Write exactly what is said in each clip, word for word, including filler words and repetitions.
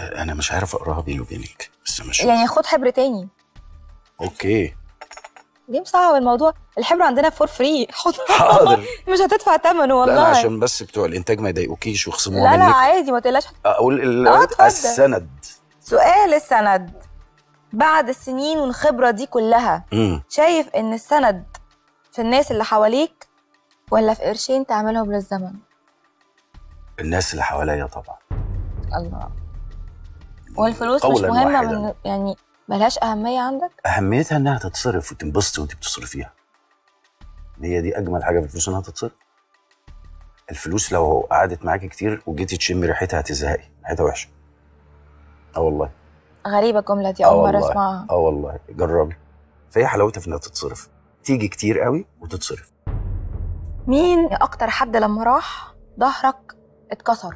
انا مش عارف اقراها بيني وبينك، بس مش يعني خد حبر تاني. اوكي. ليه مصعب الموضوع؟ الحبر عندنا فور فري. حاضر. مش هتدفع ثمنه والله. لا انا عشان بس بتوع الانتاج ما يضايقوكيش ويخصموها لا منك. لا عادي ما تقلقش. اقول ال... اه اتفضل. السند. سؤال السند. بعد السنين والخبره دي كلها امم شايف ان السند في الناس اللي حواليك ولا في قرشين تعملهم للزمن؟ الناس اللي حواليا طبعا. الله. والفلوس مش مهمه من يعني ملهاش اهميه عندك؟ اهميتها انها تتصرف وتنبسطي وانت بتصرفيها. هي دي اجمل حاجه في الفلوس، انها تتصرف. الفلوس لو قعدت معاكي كتير وجيتي تشمي ريحتها هتزهقي، ريحتها وحشه. اه والله. غريبه الجمله دي، اول مره اسمعها. اه والله جربي. فهي حلاوتها في انها تتصرف، تيجي كتير قوي وتتصرف. مين اكتر حد لما راح ظهرك اتكسر؟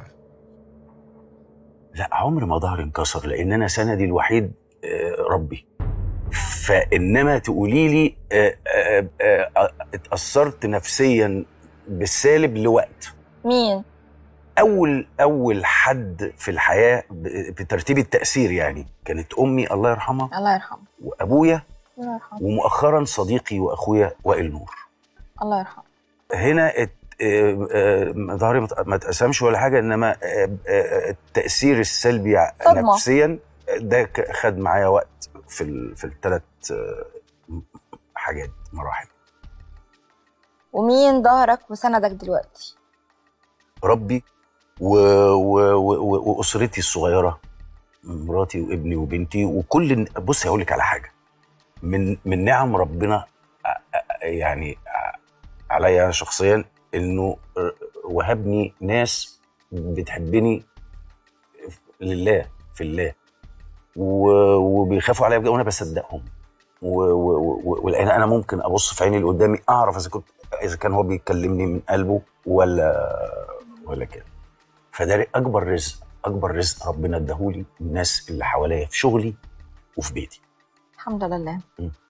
لا عمر ما ظهري انكسر، لان انا سندي الوحيد ربي. فانما تقولي لي اتاثرت نفسيا بالسالب لوقت. مين؟ اول اول حد في الحياه بترتيب التاثير يعني كانت امي الله يرحمها. الله يرحمها. وابويا الله يرحمه. ومؤخرا صديقي واخويا وائل نور. الله يرحمه. هنا ظهري ما اتقسمش ولا حاجه، انما التاثير السلبي صدمة. نفسيا ده خد معايا وقت في في الثلاث حاجات مراحل. ومين ظهرك وسندك دلوقتي؟ ربي و... و... و... واسرتي الصغيره، مراتي وابني وبنتي وكل. بصي هقول لك على حاجه، من من نعم ربنا يعني عليا شخصيا، انه وهبني ناس بتحبني لله في الله، وبيخافوا عليا وانا بصدقهم، ولان انا ممكن ابص في عيني اللي قدامي اعرف اذا كنت اذا كان هو بيكلمني من قلبه ولا ولا كده. فده اكبر رزق، اكبر رزق ربنا اداهولي الناس اللي حواليا في شغلي وفي بيتي. الحمد لله. م.